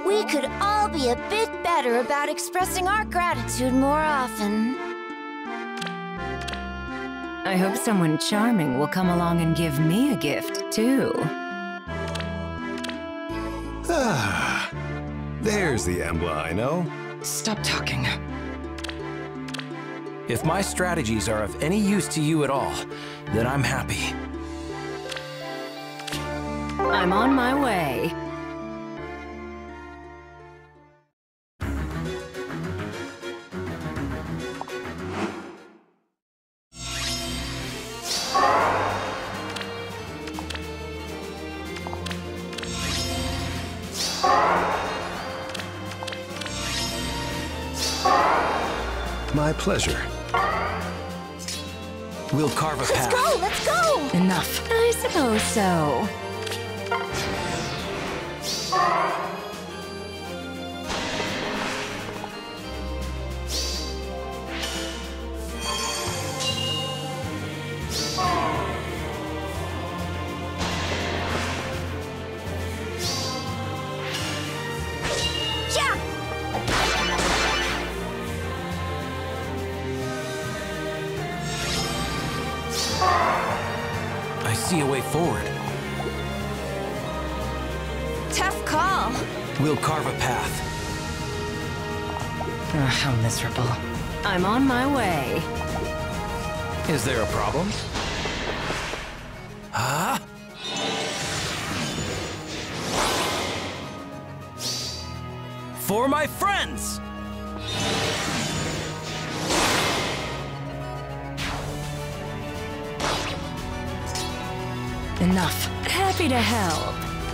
We could all be a bit better about expressing our gratitude more often. I hope someone charming will come along and give me a gift, too. Ah, there's the Embla I know. Stop talking. If my strategies are of any use to you at all, then I'm happy. I'm on my way. My pleasure. We'll carve a path. Let's go! Enough. I suppose so. I see a way forward. Tough call. We'll carve a path. How miserable. I'm on my way. Is there a problem? Huh? For my friends! Enough. Happy to help.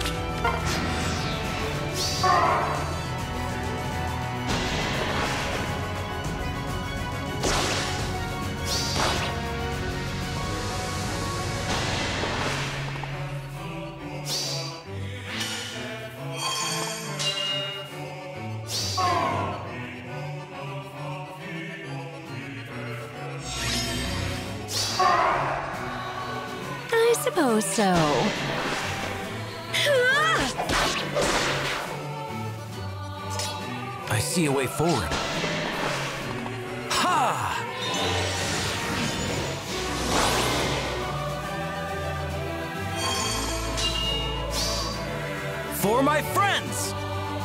I suppose so. I see a way forward. Ha! For my friends!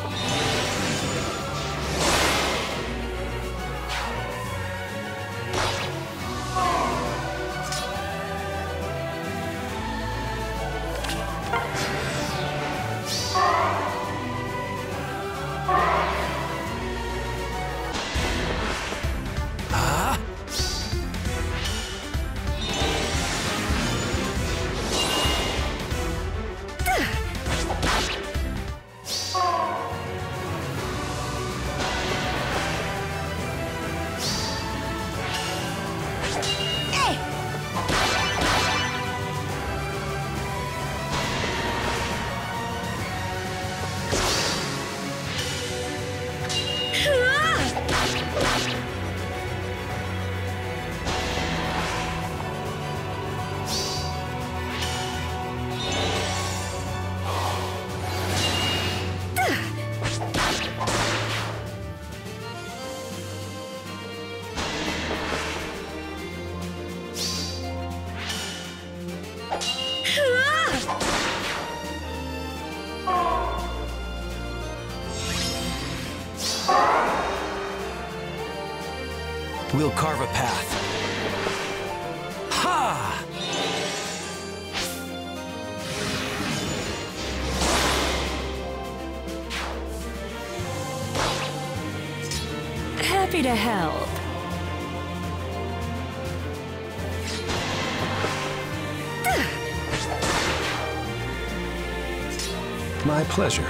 We'll carve a path. Ha! Happy to help. My pleasure.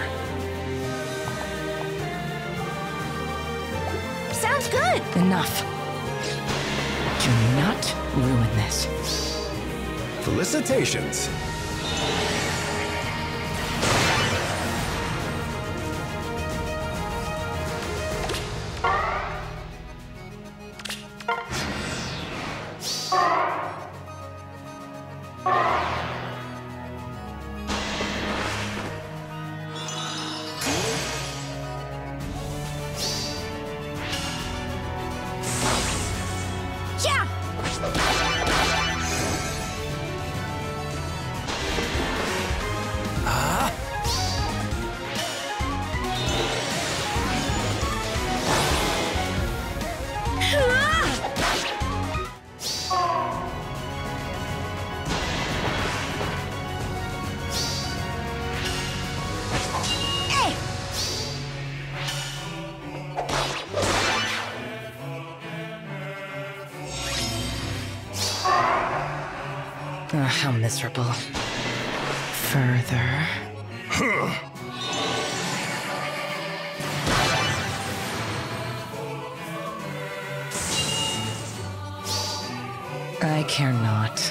Sounds good. Enough. Do not ruin this. Felicitations. How miserable. Further. I care not.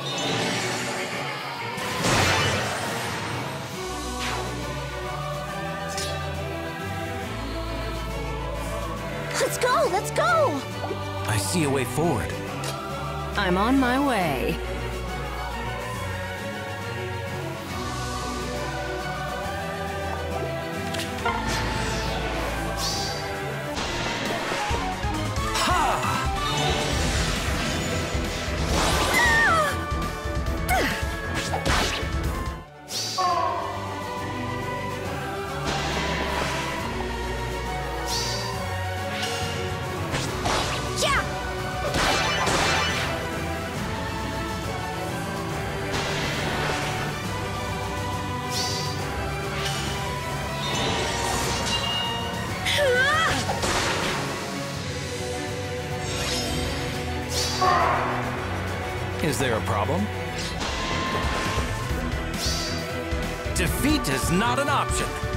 Let's go! Let's go! I see a way forward. I'm on my way. Is there a problem? Defeat is not an option.